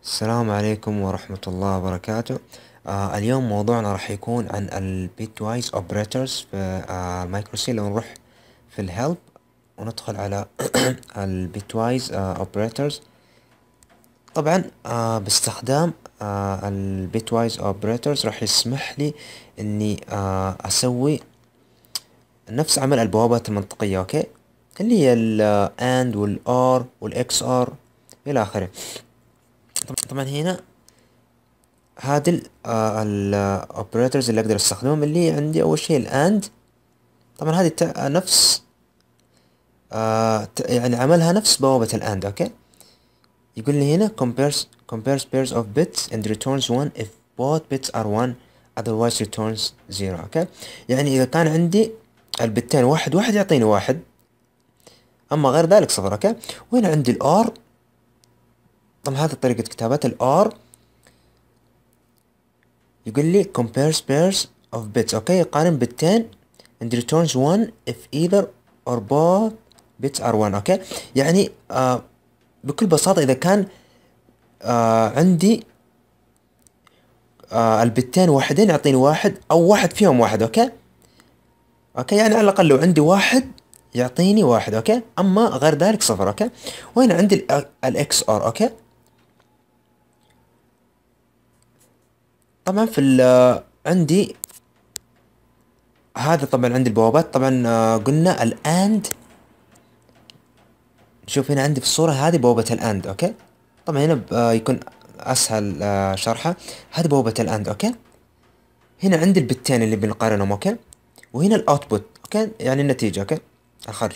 السلام عليكم ورحمة الله وبركاته. اليوم موضوعنا راح يكون عن البيت وايز اوبريتورز في المايكرو سي. لو نروح في الهيلب وندخل على البيت وايز اوبريتورز، طبعا باستخدام البيت وايز اوبريتورز راح يسمح لي اني اسوي نفس عمل البوابات المنطقية، اوكي، اللي هي الاند والار والاكس ار الى اخره. طبعا هنا هذه الاوبريتورز اللي اقدر استخدمهم، اللي عندي اول شيء الاند. طبعا هذه نفس يعني عملها نفس بوابة الاند، اوكي. يقول لي هنا compares pairs of bits and returns 1 if both bits are 1 otherwise returns 0، اوكي. يعني اذا كان عندي البتين واحد واحد يعطيني واحد، اما غير ذلك صفر، اوكي. وهنا عندي الار. طبعا هذه طريقة كتابة الار. يقول لي compares pairs of bits، اوكي، يقارن بتين and returns 1 if either or both bits are 1، اوكي. يعني بكل بساطة اذا كان عندي البتين واحدين يعطيني واحد، او واحد فيهم واحد، اوكي. اوكي، يعني على الاقل لو عندي واحد يعطيني واحد، اوكي، اما غير ذلك صفر، اوكي. وهنا عندي الاكس ار، اوكي. طبعا في عندي هذا، طبعا عندي البوابات. طبعا قلنا الاند. شوف هنا عندي في الصورة هذه بوابة الاند، اوكي. طبعا هنا يكون اسهل شرحه. هذه بوابة الاند، اوكي. هنا عندي البتين اللي بنقارنهم، اوكي. وهنا الاوتبوت، اوكي، يعني النتيجة، اوكي، الخرج.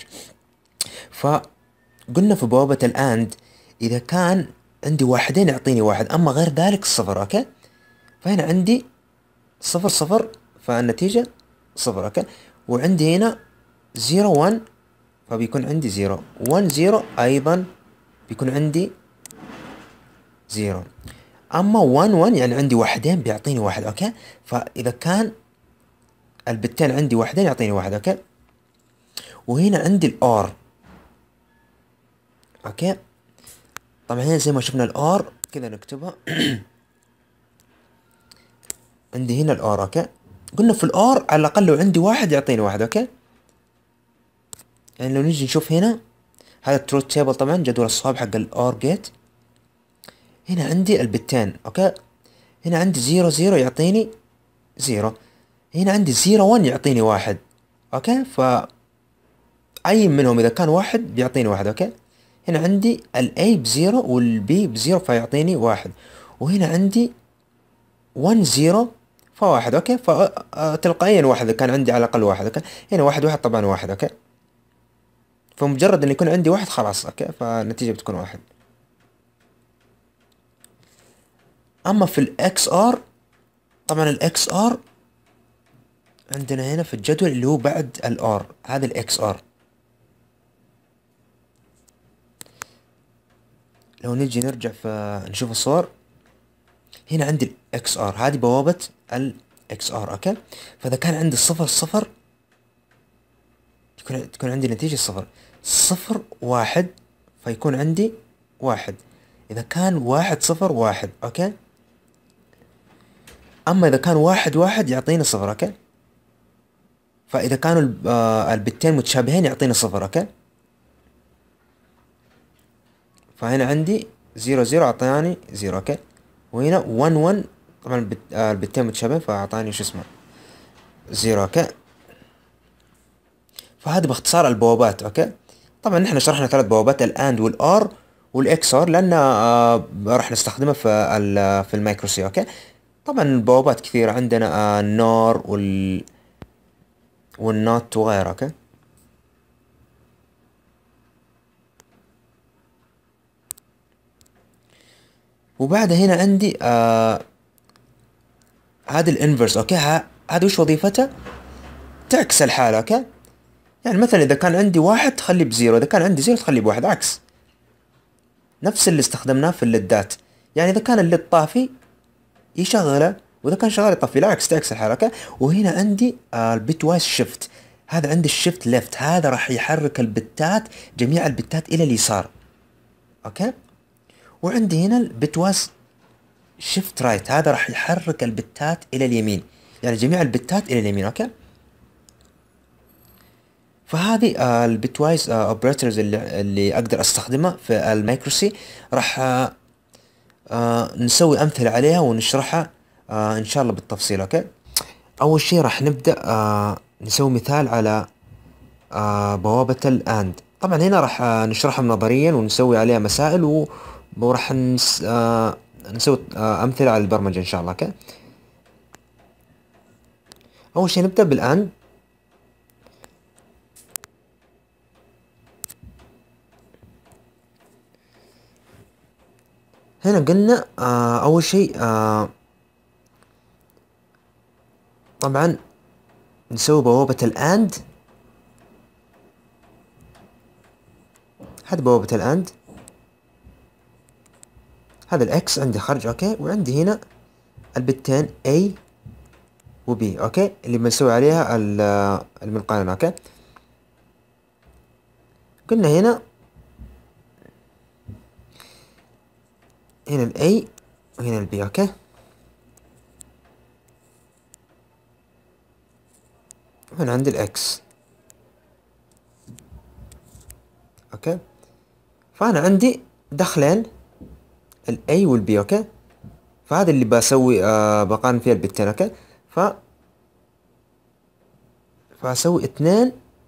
فقلنا في بوابة الاند اذا كان عندي واحدين يعطيني واحد، اما غير ذلك صفر، اوكي. فهنا عندي صفر صفر، فالنتيجة صفر، اوكي. وعندي هنا زيرو ون، فبيكون عندي زيرو. ون زيرو ايضا بيكون عندي زيرو. اما ون ون يعني عندي واحدين بيعطيني واحد، اوكي. فاذا كان البتين عندي واحدين يعطيني واحد، اوكي. وهنا عندي الار، اوكي. طبعا هنا زي ما شفنا الار كذا نكتبها. عندي هنا الار، اوكي. قلنا في الار على الاقل لو عندي واحد يعطيني واحد، اوكي. يعني لو نيجي نشوف هنا هذا التروث تيبل، طبعا جدول الصواب حق الار جيت. هنا عندي البتين، اوكي. هنا عندي زيرو زيرو يعطيني زيرو. هنا عندي زيرو ون يعطيني واحد، اوكي. اي منهم اذا كان واحد بيعطيني واحد، اوكي. هنا عندي الاي بزيرو والبي بزيرو فيعطيني واحد. وهنا عندي ون زيرو فواحد، اوكي. فتلقائيا واحد اذا كان عندي على الاقل واحد، اوكي. هنا واحد واحد طبعا واحد، اوكي. فمجرد ان يكون عندي واحد خلاص، اوكي، فالنتيجة بتكون واحد. اما في الاكس ار، طبعا الاكس ار عندنا هنا في الجدول اللي هو بعد الار، هذا الاكس ار. لو نجي نرجع نشوف الصور، هنا عندي الاكس ار، هذه بوابة الاكس ار، اوكي. فاذا كان عندي صفر صفر تكون عندي نتيجة صفر. صفر واحد فيكون عندي واحد. اذا كان واحد صفر واحد، اوكي. اما اذا كان واحد واحد يعطيني صفر، اوكي. فاذا كانوا البتين متشابهين يعطيني صفر، اوكي. فهنا عندي زيرو زيرو اعطاني زيرو، اوكي. وهنا ون ون، طبعا البتين متشابهين فاعطاني شو اسمه زيرو، اوكي. فهذه باختصار البوابات، اوكي. طبعا نحن شرحنا ثلاث بوابات، الاند والار والاكس ار، لان راح نستخدمها في المايكرو سي، اوكي. طبعا البوابات كثيرة عندنا، النور والنوت وغيره، اوكي. وبعدها هنا عندي هذا الانفرس، اوكي. هذا وش وظيفتها؟ تعكس الحالة، اوكي. يعني مثلا اذا كان عندي واحد تخليه بزيرو، اذا كان عندي زيرو تخليه بواحد، عكس نفس اللي استخدمناه في الليدات. يعني اذا كان الليد طافي يشغله، واذا كان شغال يطفي، لا عكس، تعكس الحركة. وهنا عندي البت وايز شيفت. هذا عندي الشيفت ليفت، هذا راح يحرك البتات، جميع البتات الى اليسار، اوكي. وعندي هنا البت وايز شيفت رايت هذا راح يحرك البتات الى اليمين، يعني جميع البتات الى اليمين. اوكي، فهذه البت وايز اوبريتورز اللي اقدر استخدمها في المايكروسي. راح نسوي امثله عليها ونشرحها ان شاء الله بالتفصيل. اوكي، اول شيء راح نبدا نسوي مثال على بوابه الاند. طبعا هنا راح نشرحها نظريا ونسوي عليها مسائل وراح نسوي امثله على البرمجه ان شاء الله. اوكي، اول شيء نبدا بالاند. هنا قلنا اول شيء طبعا نسوي بوابة الاند. هذه بوابة الاند، هذا الاكس عندي خرج. اوكي، وعندي هنا البتين A و B. اوكي، اللي بنسوي عليها المنقارنة. اوكي، قلنا هنا ال A وهنا ال B. اوكي، وهنا عندي الاكس. اوكي، فانا عندي دخلين ال A وال B. اوكي، فهذا اللي بسوي بقارن فيها البتين. اوكي، ف فاسوي 2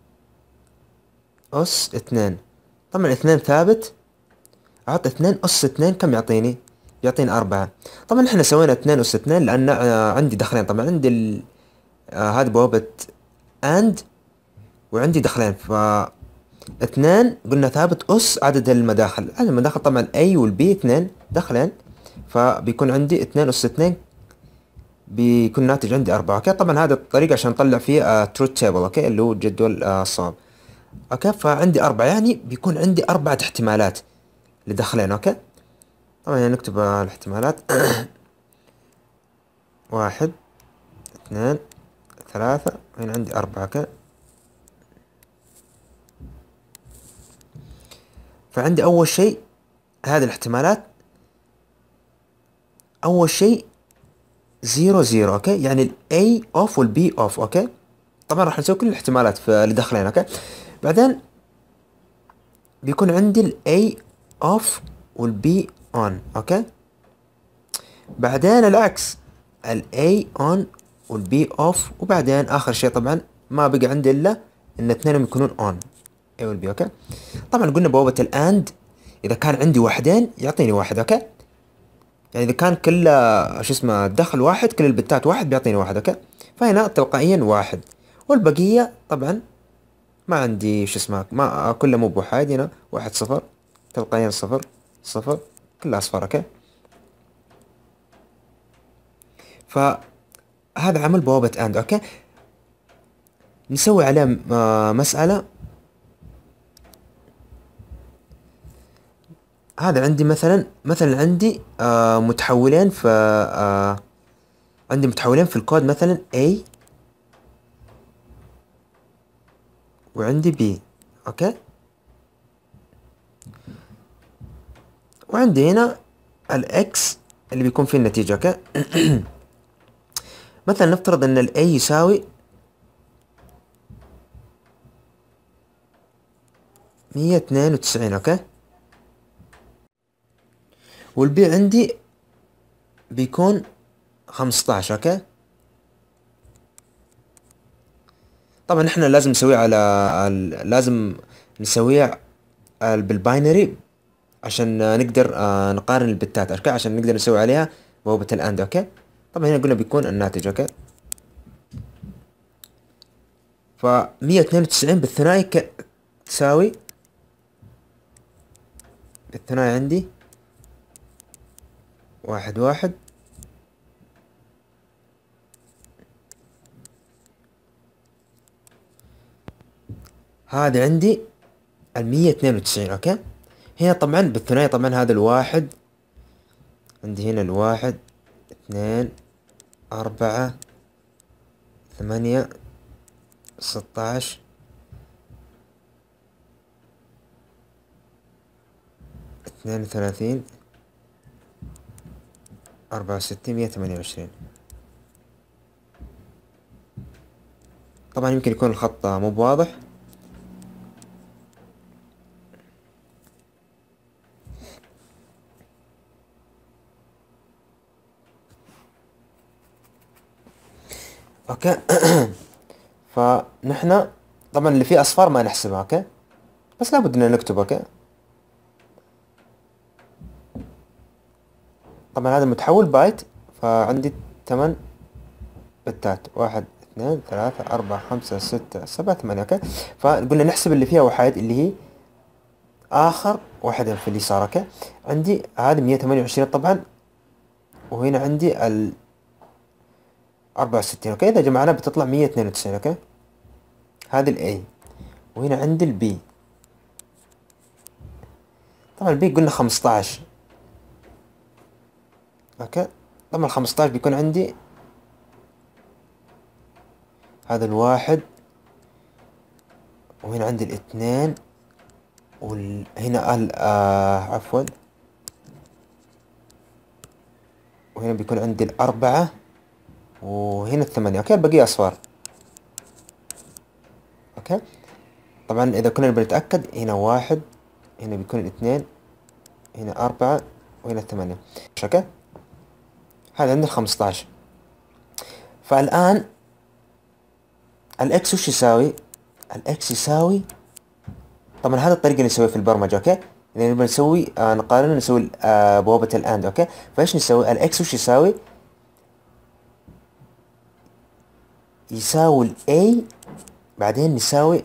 أس 2. طبعا 2 ثابت، احط 2 أس 2 كم يعطيني؟ يعطيني 4. طبعا احنا سوينا 2 أس 2 لأن عندي دخلين. طبعا عندي هذه بوابة AND وعندي دخلين، ف 2 قلنا ثابت أس عدد المداخل. عدد المداخل طبعا A وال B 2 دخلين، فبيكون عندي 2 أس 2 بيكون ناتج عندي 4. اوكي، طبعا هذا الطريقة عشان نطلع فيه تروث تيبل. اوكي، اللي هو جدول الصواب. اوكي، فعندي 4، يعني بيكون عندي 4 احتمالات لدخلين. اوكي، طبعا يعني نكتب الاحتمالات 1 2 3، هنا عندي 4. اوكي، فعندي اول شيء هذه الاحتمالات. اول شيء 0 0. اوكي، يعني ال A اوف وال B اوف. اوكي، طبعا راح نسوي كل الاحتمالات في اللي داخلين. اوكي، بعدين بيكون عندي ال A اوف وال B on. اوكي، بعدين العكس، ال A on وال B off. وبعدين اخر شيء طبعا ما بقى عندي الا ان اثنينهم يكونون on، A وال B. اوكي، طبعا قلنا بوابة الاند اذا كان عندي واحدين يعطيني واحد. اوكي، يعني اذا كان كل شو اسمه الدخل واحد، كل البتات واحد، بيعطيني واحد. اوكي، فهنا تلقائيا واحد، والبقية طبعا ما عندي شو اسمه، ما كله مو بواحد. هنا 1 0، تلقائيا 0 0، كلها اصفار. اوكي، فهذا عمل بوابة اند. اوكي، نسوي عليه مسألة. هذا عندي مثلا عندي متحولين في عندي متحولين في الكود، مثلا A وعندي B. اوكي، وعندي هنا الاكس اللي بيكون فيه النتيجة. اوكي مثلا نفترض ان ال A يساوي 192. اوكي، والبي عندي بيكون 15. اوكي، طبعا احنا لازم نسويه على لازم نسويه بالباينري عشان نقدر نقارن البتات. اوكي، عشان نقدر نسوي عليها بوابة الاند. اوكي، طبعا هنا قلنا بيكون الناتج. اوكي، ف 192 بالثنائي تساوي، بالثنائي عندي 1 1. هذا عندي 192. اوكي، هنا طبعا بالثنائي طبعا هذا الواحد عندي، هنا الواحد 2 4 8 16 32 64 128. طبعا يمكن يكون الخط مو بواضح. اوكي. فنحن طبعا اللي فيه اصفار ما نحسبها، اوكي، بس لابد ان نكتب. اوكي، طبعا هذا متحول بايت، فعندي 8 بتات، 1 2 3 4 5 6 7 8. اوكي، فقلنا نحسب اللي فيها وحيد اللي هي اخر واحدة في اليسار. اوكي، عندي هذه 128 طبعا، وهنا عندي ال 64. اوكي، اذا جمعناها بتطلع 192. اوكي، هذه الاي، وهنا عندي البي. طبعا البي قلنا 15. اوكي، طبعا 15 بيكون عندي هذا الواحد، وهنا عندي الاثنين، هنا عفوا، وهنا بيكون عندي الأربعة، وهنا الثمانية. اوكي، البقية أصفار. اوكي، طبعا إذا كنا بنتأكد، هنا واحد، هنا بيكون الاثنين، هنا أربعة، وهنا الثمانية. اوكي، هذا عندي 15. فالآن الإكس وش يساوي؟ الإكس يساوي، طبعا هذه الطريقة اللي نسويها في البرمجة. اوكي، يعني نبغى نسوي نقارن، نسوي بوابة الأند. اوكي، فايش نسوي؟ الإكس وش يساوي؟ يساوي الاي، بعدين نساوي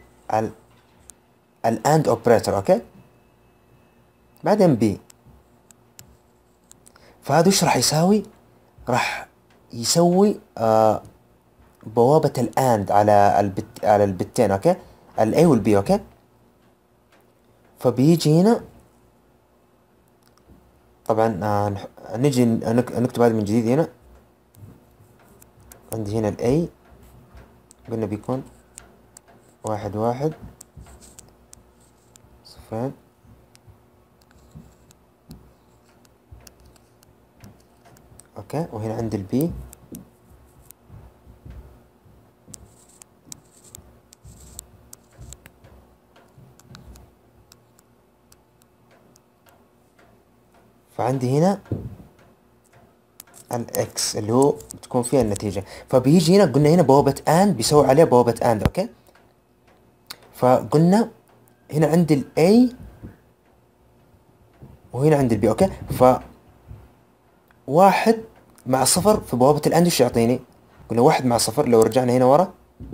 الاند اوبريتور. اوكي، بعدين بي. فهذا وش راح يساوي؟ راح يسوي بوابة الاند على البتين. اوكي، الاي والبي. اوكي، فبيجي هنا طبعا نجي نكتب هذا من جديد. هنا عندي هنا الاي، قلنا بيكون واحد واحد صفرين. اوكي، وهنا عندي البي، فعندي هنا الاكس اللي هو بتكون فيها النتيجة. فبيجي هنا قلنا هنا بوابة اند، بيسوي عليها بوابة اند. اوكي، فقلنا هنا عندي الاي، وهنا عندي البي. اوكي، واحد مع صفر في بوابة الاند وش يعطيني؟ قلنا واحد مع صفر، لو رجعنا هنا ورا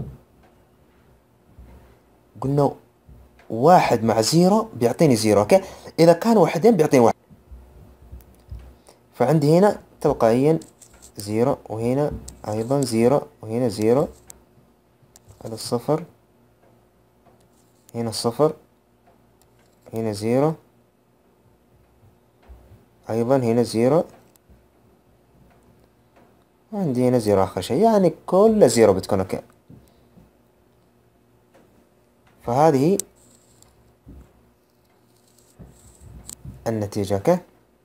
قلنا واحد مع زيرو بيعطيني زيرو. اوكي، اذا كان واحدين بيعطيني واحد. فعندي هنا تلقائيا زيرو، وهنا ايضا زيرو، وهنا زيرو، هذا الصفر، هنا الصفر، هنا زيرو، ايضا هنا زيرو، عندي هنا زيرو اخر شيء، يعني كل زيرو بتكون. اوكي، فهذه النتيجة. اوكي،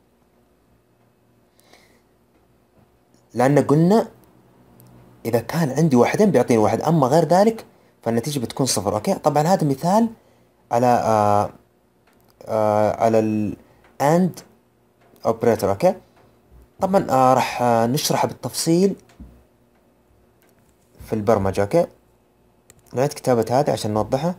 لان قلنا اذا كان عندي واحدين بيعطيني واحد، اما غير ذلك فالنتيجة بتكون صفر. اوكي، طبعا هذا مثال على على الاند اوبريتور. اوكي، طبعا راح نشرح بالتفصيل في البرمجة. اوكي، نعيد كتابة هذا عشان نوضحها.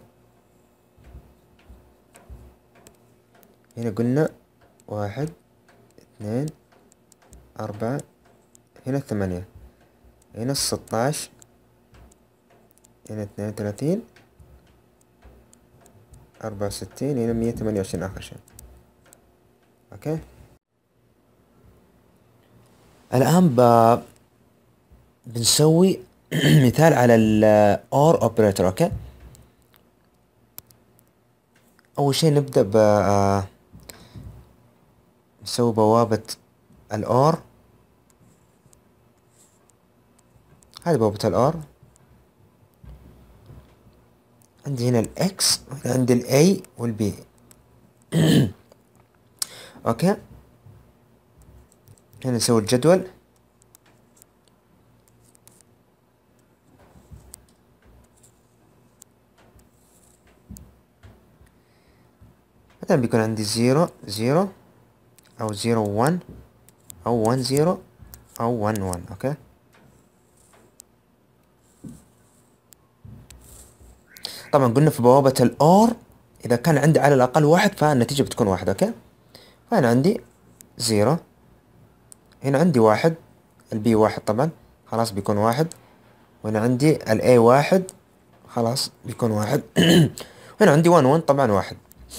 هنا قلنا واحد اثنين أربعة، هنا 8، هنا 16، هنا 32، 64، هنا 128 آخر شيء. اوكي، الآن بنسوي مثال على ال OR operator. اوكي، أول شيء نبدأ نسوي بوابة ال OR. هذه بوابة ال OR. عندي هنا ال X، وهنا عندي ال A وال B. اوكي، هنا نسوي الجدول. مثلا بيكون عندي 0 0 أو 0 1 أو 1 0 أو 1 1. أوكي. طبعا قلنا في بوابة الأور إذا كان عندي على الأقل واحد فالنتيجة بتكون واحد. أوكي. فأنا عندي 0، هنا عندي واحد، البي واحد طبعا خلاص بيكون واحد، وهنا عندي الاي واحد خلاص بيكون واحد. وهنا عندي 1 1 طبعا واحد.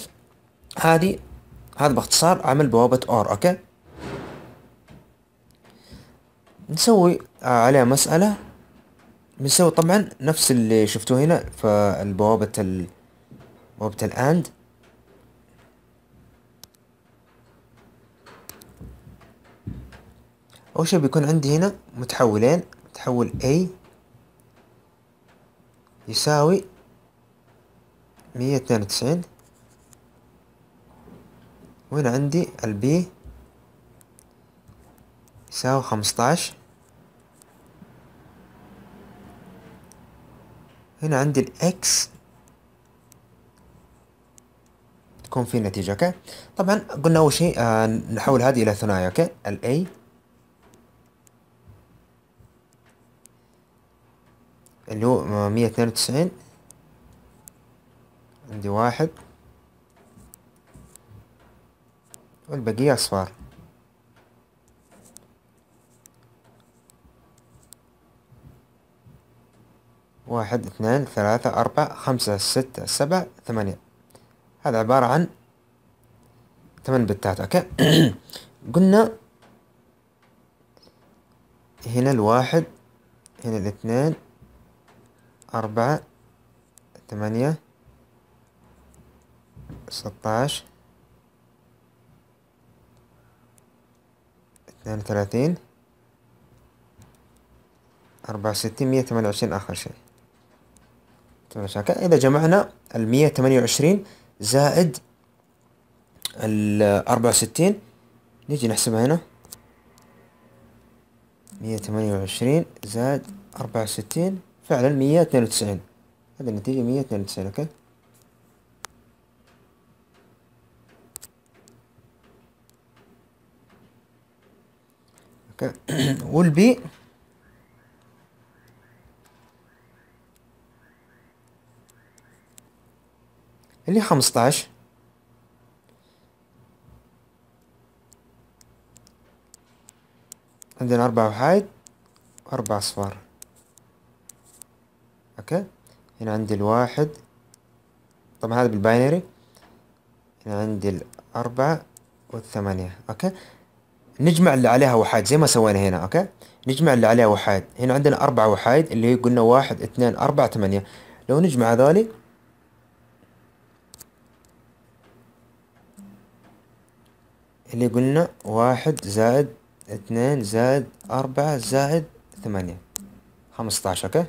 هذا باختصار عمل بوابة اور. اوكي. نسوي عليها مسألة، بنسوي طبعا نفس اللي شفتوه هنا في بوابة الاند. اول شي بيكون عندي هنا متحولين، متحول A يساوي 192، وهنا عندي البي يساوي 15، هنا عندي الاكس تكون في نتيجة. اوكي. طبعا قلنا اول شيء نحول هذه الى ثنائي. اوكي. الاي اللي هو 192، عندي واحد والبقية اصفار. واحد اثنين ثلاثة أربعة خمسة ستة سبعة ثمانية، هذا عبارة عن 8 بتات. اوكي. قلنا هنا الواحد، هنا الاثنين، 4 8 16 32 64 128 آخر شيء. إذا جمعنا 128 زائد 64 نيجي نحسبها هنا. 128 زائد 64 فعلا 192، هذه النتيجة 192. اوكي. اوكي. والبي اللي 15، عندنا 4 وحايد و4 أصفار. اوكي. هنا عندي الواحد، طبعا هذا بالباينري، هنا عندي الأربعة والثمانية. اوكي. نجمع اللي عليها وحايد زي ما سوينا هنا. اوكي. نجمع اللي عليها وحايد، هنا عندنا 4 وحايد اللي هي قلنا 1 2 4 8، لو نجمع هذولي اللي قلنا 1 زائد 2 زائد 4 زائد 8 15. اوكي.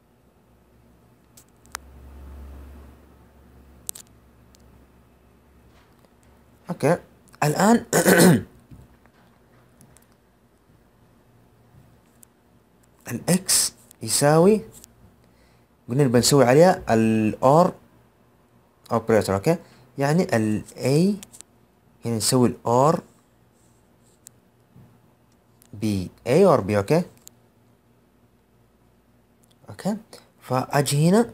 اوكي. الآن الاكس يساوي، قلنا نبغى نسوي عليها الاور اوبريتور. اوكي. يعني الاي هنا نسوي الاور بي، اي اور بي. اوكي. اوكي. فاجي هنا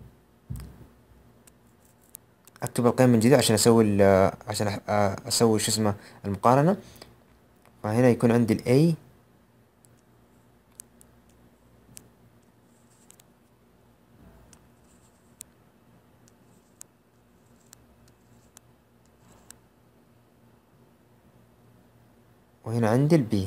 اكتب القيم من جديد عشان اسوي عشان اسوي شو اسمه المقارنة. فهنا يكون عندي الاي وهنا عندي البي.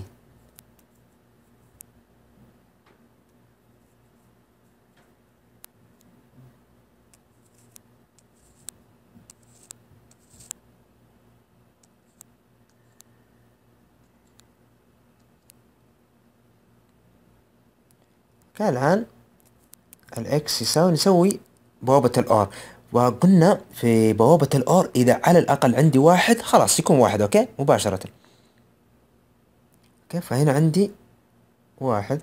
الآن الاكس يساوي، نسوي بوابة الار، وقلنا في بوابة الار اذا على الاقل عندي واحد خلاص يكون واحد. اوكي. مباشرة. اوكي، فهنا عندي واحد،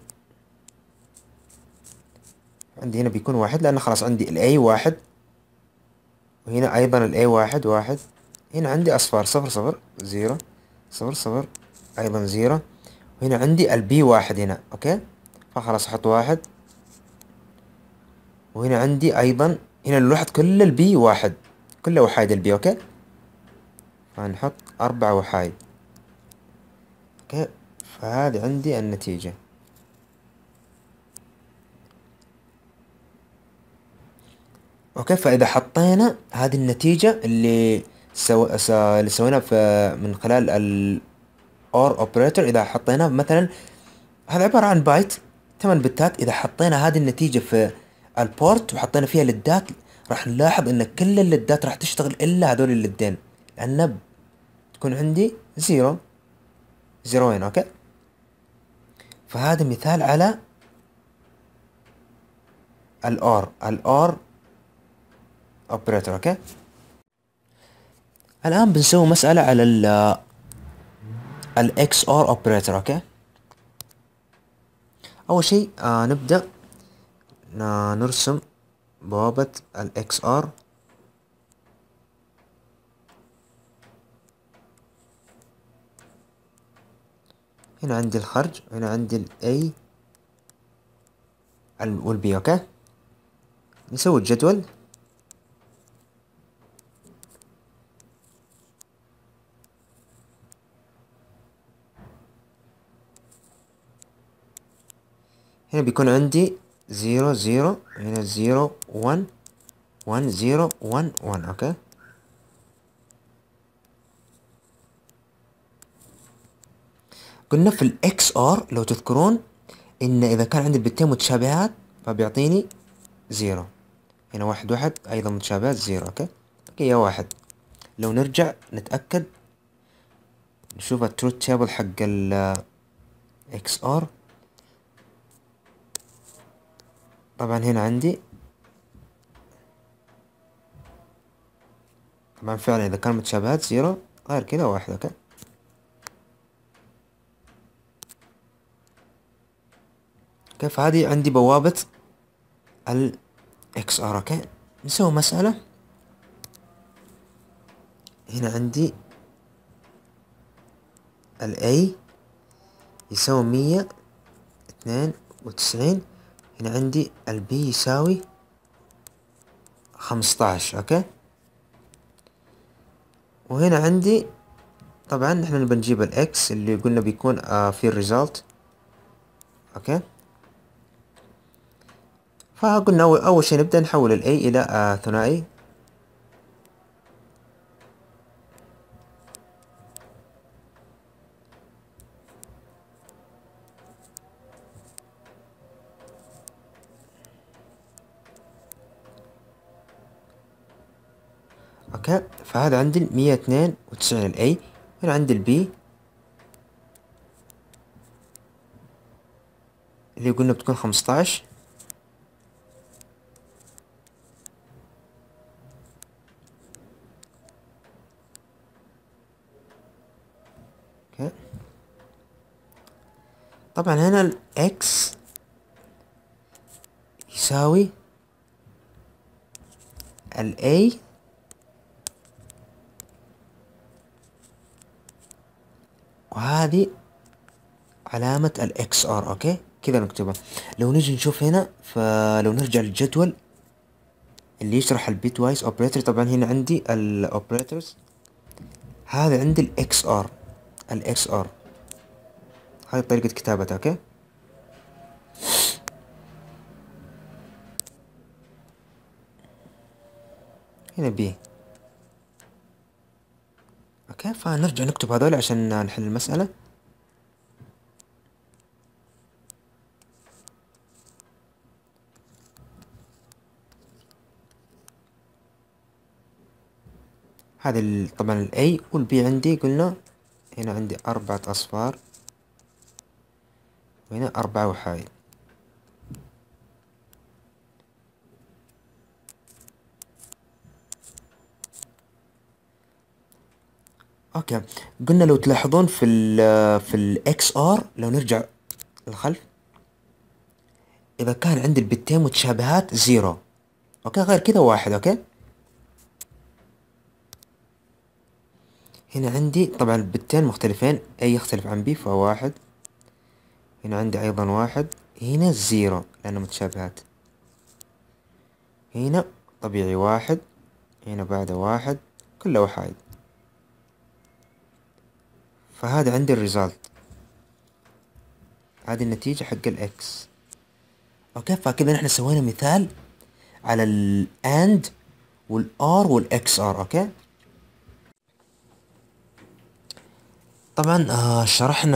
عندي هنا بيكون واحد لأنه خلاص عندي ال A واحد، وهنا أيضا ال A واحد واحد. هنا عندي أصفار، صفر صفر زيرو، صفر صفر أيضا زيرو. وهنا عندي ال B واحد هنا. أوكي، فخلاص أحط واحد. وهنا عندي أيضا، هنا نلاحظ كل ال B واحد، كله وحايد ال B. أوكي، فنحط 4 وحايد. أوكي، فهذه عندي النتيجة. اوكي، فاذا حطينا هذه النتيجة اللي سويناها من خلال ال OR operator، اذا حطيناه مثلا، هذا عبارة عن بايت 8 بتات. اذا حطينا هذه النتيجة في البورت وحطينا فيها لدات، راح نلاحظ ان كل اللدات راح تشتغل الا هذول اللدين، لان تكون عندي زيرو زيروين. اوكي، فهذا مثال على ال OR operator. اوكي، الان بنسوي مسألة على ال XOR operator. اوكي، اول شيء نبدأ نرسم بوابة ال XOR. هنا عندي الخرج، هنا عندي ال A وال B. اوكي، نسوي الجدول. هنا بيكون عندي زيرو زيرو، هنا زيرو ون ون زيرو ون ون. اوكي، قلنا في ال XOR لو تذكرون ان اذا كان عندي البتين متشابهات فبيعطيني زيرو. هنا واحد واحد ايضا متشابهات زيرو. اوكي، يا واحد. لو نرجع نتأكد نشوف التروث تيبل حق ال XOR. طبعا هنا عندي، طبعا فعلا اذا كان متشابهات زيرو، غير كذا واحد. اوكي، كيف هذه عندي بوابة ال XOR. اوكي، نسوي مسألة. هنا عندي ال A يساوي 192. هنا عندي ال B يساوي 15. اوكي، وهنا عندي طبعا احنا نبي نجيب ال X اللي قلنا بيكون في الريزلت. اوكي، فقلنا اول شيء نبدأ نحول ال A الى ثنائي. اوكي، فهذا عندي 192 ال A. هنا عندي ال B اللي قلنا بتكون 15. اوكي، طبعا هنا ال X يساوي ال A وهذه علامة ال XR. اوكي، كذا نكتبها. لو نيجي نشوف هنا، فلو نرجع للجدول اللي يشرح البيت وايز اوبريتور، طبعا هنا عندي الاوبريتورز، هذا عندي ال XR. ال XR هذه طريقة كتابتها. اوكي، هنا بي. اوكي، فنرجع نكتب هذول عشان نحل المسألة. هذا طبعا ال A وال B عندي قلنا هنا عندي 4 أصفار، وهنا 4 وحايد. اوكي، قلنا لو تلاحظون في الاكس ار، لو نرجع للخلف، اذا كان عندي البتين متشابهات زيرو، اوكي، غير كذا واحد. اوكي، هنا عندي طبعا البتين مختلفين، اي يختلف عن بي فواحد. هنا عندي ايضا واحد، هنا زيرو لانه متشابهات. هنا طبيعي واحد، هنا بعده واحد، كله وحايد. فهذا عندي الريزلت، هذه النتيجة حق الاكس. اوكي، فكذا نحن سوينا مثال على الاند والار والاكس ار. اوكي، طبعا شرحنا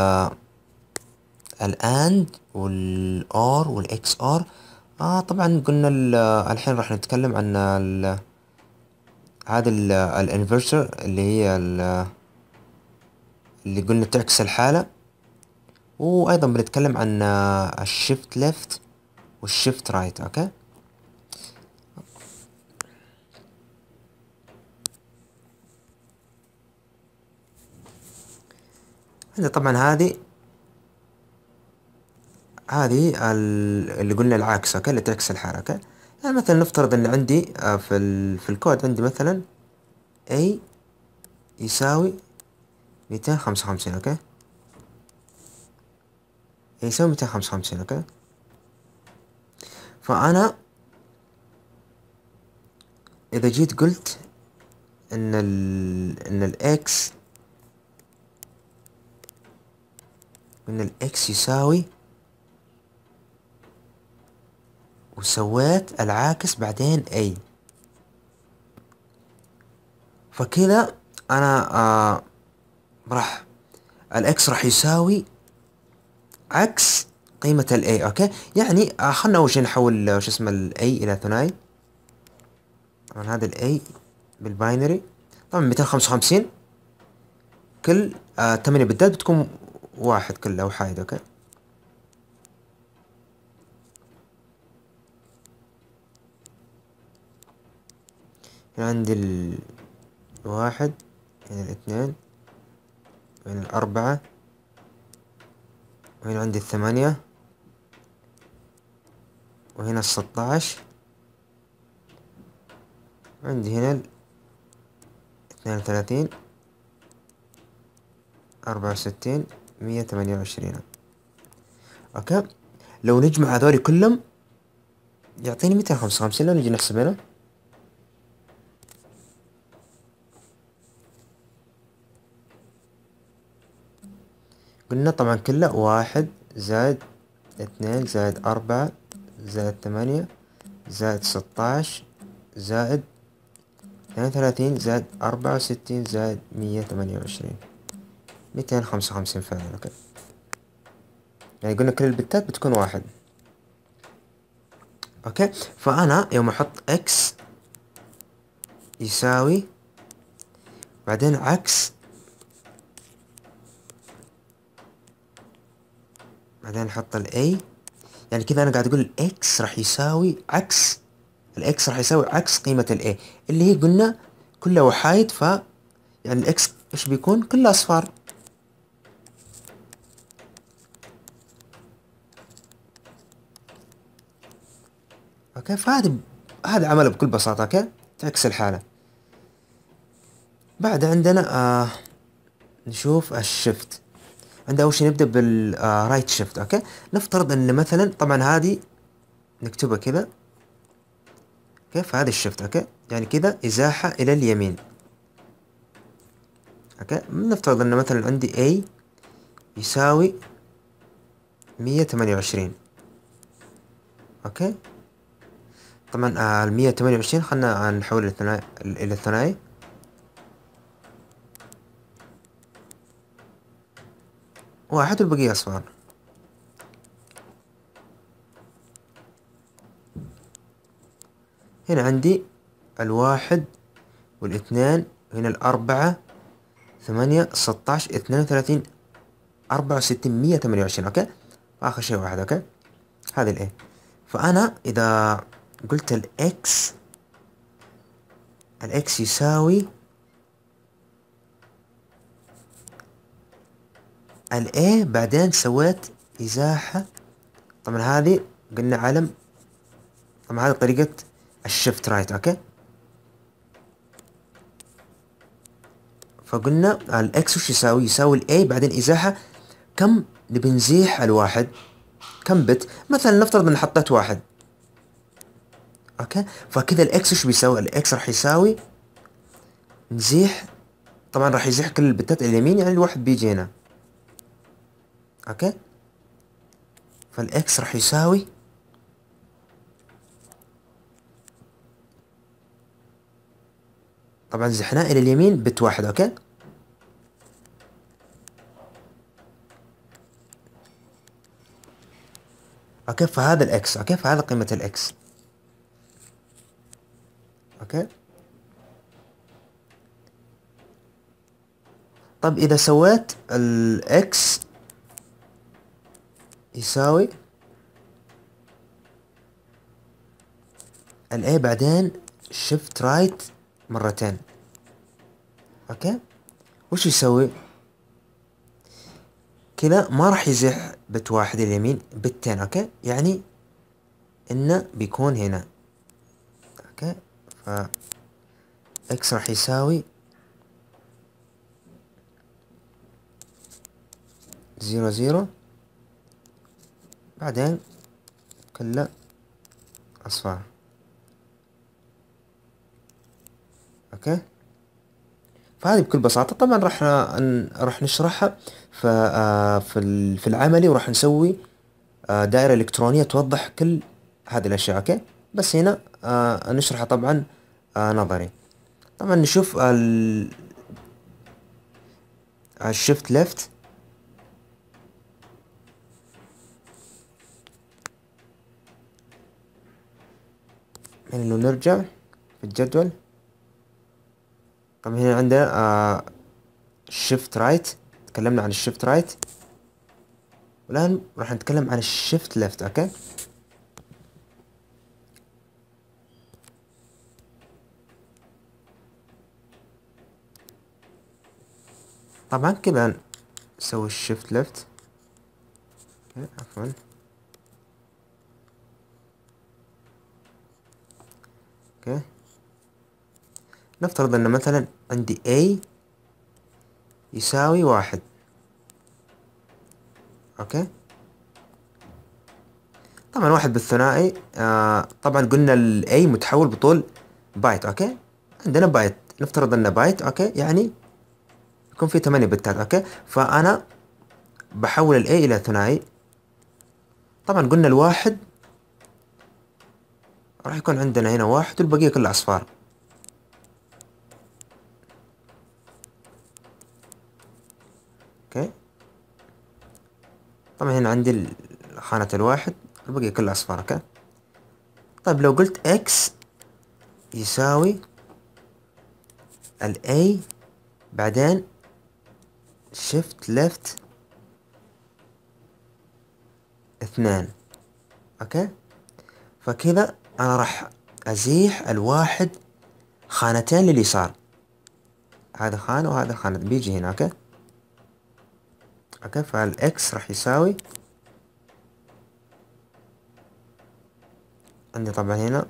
الاند والار والاكس ار. طبعا قلنا الحين راح نتكلم عن هذا الانفرتر اللي هي اللي قلنا تعكس الحالة. وايضا بنتكلم عن الشيفت ليفت والشيفت رايت. اوكي، هذا طبعا اللي قلنا العكس. اوكي، اللي تعكس الحالة. اوكي، يعني مثلا نفترض ان عندي في الكود عندي مثلا A يساوي 255. اوكي، A يساوي 255. اوكي، فانا اذا جيت قلت ان الاكس يساوي، وسويت العاكس بعدين A، فكذا انا راح الاكس راح يساوي عكس قيمة الاي. اوكي، يعني خلنا اول شي نحول شو اسمه الاي الى ثنائي. طبعا هذا الاي بالباينري، طبعا 255 كل 8 بتات بتكون واحد كلها وحايد. اوكي، هنا عندي الواحد، هنا الاثنين، وهنا الأربعة، وهنا عندي الثمانية، وهنا الستاش، عندي هنا 32، 64، 128. اوكي، لو نجمع هذولي كلهم يعطيني 255. لو نجي نحسب هنا، قلنا طبعا كله واحد زائد اثنين زائد أربعة زائد ثمانية زائد 16 زائد 32 زائد 64 زائد 128، 255 فعلا. اوكي، يعني قلنا كل البتات بتكون واحد. اوكي، فانا يوم احط اكس يساوي بعدين عكس، بعدين احط الاي، يعني كذا انا قاعد اقول الاكس راح يساوي عكس، الاكس راح يساوي عكس قيمة الاي اللي هي قلنا كلها وحايد. ف يعني الاكس ايش بيكون؟ كله اصفار. اوكي، هذا عمله بكل بساطة. اوكي، تعكس الحالة. بعد عندنا نشوف الشفت. عندنا اول شي نبدأ بالرايت شيفت. اوكي، نفترض ان مثلا طبعا هذه نكتبها كذا. اوكي، فهذه الشفت. اوكي، يعني كذا ازاحة الى اليمين. اوكي، نفترض ان مثلا عندي A يساوي 128. اوكي، طبعا المية تمانية وعشرين خلنا نحول إلى الثنائي. واحد والبقية أصفار. هنا عندي الواحد والاثنين، وهنا الأربعة، ثمانية، 16، 32، 64، 128. أوكي، آخر شيء واحد. أوكي، هذه الإيه. فأنا إذا قلت الإكس يساوي A بعدين سويت ازاحة. طبعا هذه قلنا علم، طبعا هذه طريقة الشيفت رايت. اوكي، فقلنا الاكس وش يساوي؟ يساوي الاي بعدين ازاحة. كم نبي نزيح الواحد؟ كم بت؟ مثلا نفترض ان حطيت واحد. اوكي، فكذا الاكس وش بيساوي؟ الاكس راح يساوي نزيح، طبعا راح يزيح كل البتات اليمين، يعني الواحد بيجي هنا. اوكي، فالاكس راح يساوي طبعا زحناه الى اليمين بت واحد. اوكي، اوكي فهذا الاكس. اوكي، فهذا قيمة الاكس. اوكي، طب اذا سويت الاكس يساوي الاي بعدين شيفت رايت مرتين. اوكي، وش يسوي؟ كذا ما راح يزيح بت واحد اليمين، بتين. اوكي، يعني انه بيكون هنا. اوكي، ف اكس راح يساوي 0 0 بعدين كله اصفار. اوكي، فهذه بكل بساطة طبعا راح نشرحها في العملي، وراح نسوي دائرة إلكترونية توضح كل هذه الأشياء. أوكي، بس هنا نشرحها طبعا نظري. طبعا نشوف الشيفت ليفت. يعني لو نرجع في الجدول، طبعا هنا عندنا شيفت رايت، تكلمنا عن الشيفت رايت، والآن راح نتكلم عن الشيفت ليفت. أوكي، طبعا كذا نسوي الشيفت ليفت. عفوا، اوكي، نفترض ان مثلا عندي A يساوي 1. اوكي، طبعا 1 بالثنائي. طبعا قلنا ال A متحول بطول بايت. اوكي، عندنا بايت، نفترض انه بايت. اوكي، يعني يكون في 8 بتات. اوكي، فانا بحول ال A الى ثنائي. طبعا قلنا الواحد راح يكون عندنا هنا 1 والبقية كلها اصفار. اوكي، طبعا هنا عندي خانة الواحد، البقية كلها اصفار. اوكي، طيب لو قلت X يساوي ال A بعدين شيفت ليفت 2. اوكي، فكذا انا راح ازيح الواحد خانتين لليسار، هذا خانة وهذا خانة، بيجي هنا. اوكي، اوكي فالاكس راح يساوي، عندي طبعا هنا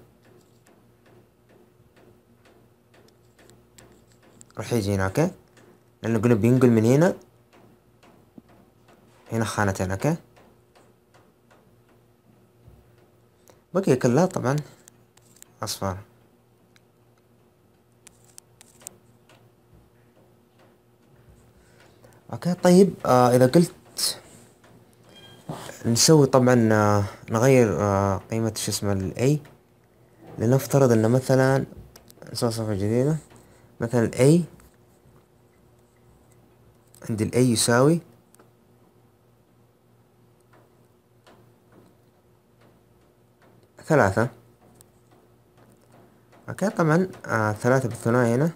راح يجي هنا. اوكي، لانه قلنا بينقل من هنا هنا خانتين. اوكي، بقي كلها طبعا اصفار. اوكي، طيب اذا قلت نسوي طبعا نغير قيمة شو اسمه الاي، لنفترض انه مثلا نسوي صفحة جديدة. مثلا الاي، عندي الاي يساوي 3. اوكي، طبعا 3 بالثنائي هنا.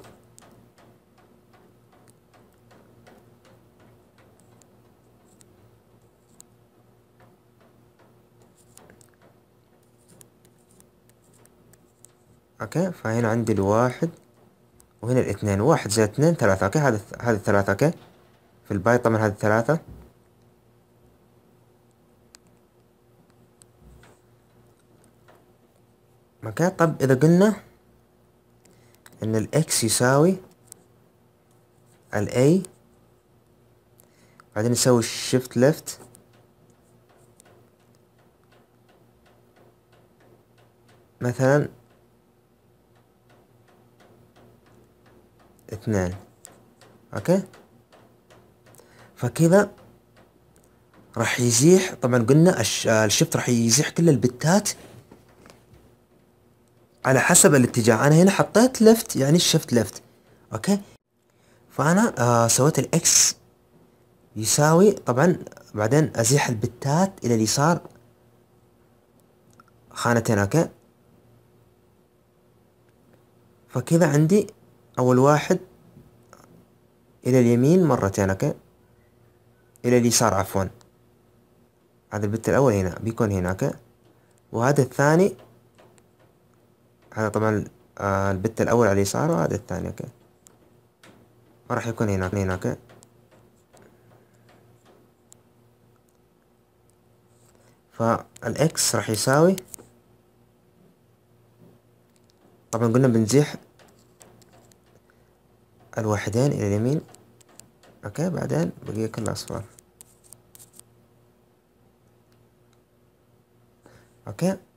اوكي، فهنا عندي الواحد وهنا الاثنين، 1 زائد 2 3. اوكي، هذا 3. اوكي، في البايت طبعا هذه 3. اوكي. طب اذا قلنا ان الاكس يساوي الاي، بعدين نسوي شيفت ليفت مثلا 2. اوكي. فكذا راح يزيح، طبعا قلنا الشيفت راح يزيح كل البتات على حسب الاتجاه. انا هنا حطيت ليفت يعني الشيفت ليفت. اوكي. فانا سويت الاكس يساوي، طبعا بعدين ازيح البتات الى اليسار خانتين. اوكي. فكذا عندي اول واحد الى اليمين مرتين. اوكي. الى اليسار عفوا، هذا البت الاول هنا بيكون هنا. اوكي. وهذا الثاني، هذا طبعا البت الاول على اليسار، وهذا الثاني. اوكي. ما راح يكون هنا. اوكي. فالاكس راح يساوي، طبعا قلنا بنزيح الواحدين الى اليمين. اوكي. بعدين بقي كلها اصفار. اوكي.